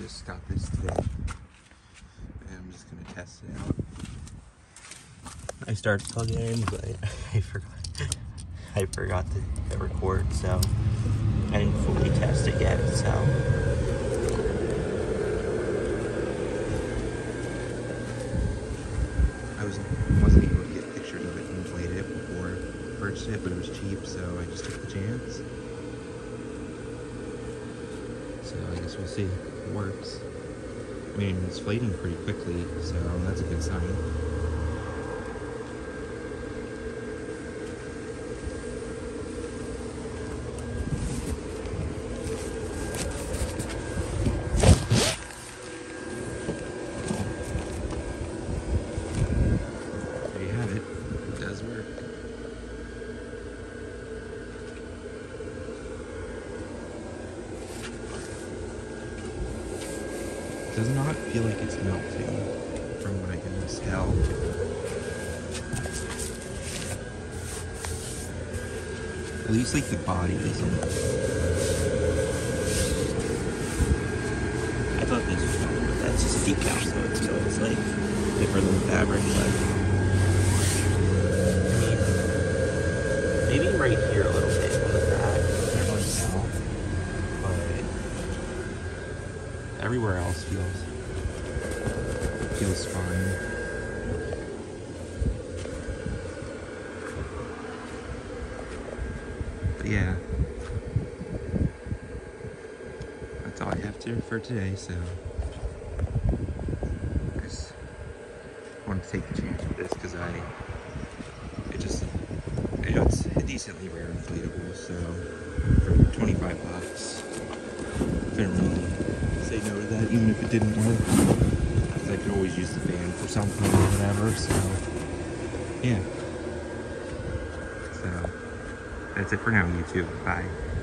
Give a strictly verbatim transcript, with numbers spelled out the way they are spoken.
just got this today, and I'm just gonna test it out. I started plugging in, but I forgot. I forgot to hit record, so I didn't fully test it yet. So I was wasn't able to get pictures of it and played it before I purchased it, but it was cheap, so I just took the chance. So I guess we'll see if it works. I mean, it's fading pretty quickly, so that's a good sign. There you have it. It does work. It does not feel like it's melting, from what I can tell. At least like the body isn't. I thought this was melting, but that's just a decal, so it's, so it's like thicker than the fabric, but I mean, maybe right here a little bit on the back. I can't really tell, but everywhere else feels feels fine. But yeah, that's all I have to for today. So I just wanted to take the chance with this because I it just you know it's a decently rare inflatable. So for twenty-five bucks, couldn't really say no to that, even if it didn't work. Because I could always use the fan for something or whatever. So yeah. So that's it for now, YouTube. Bye.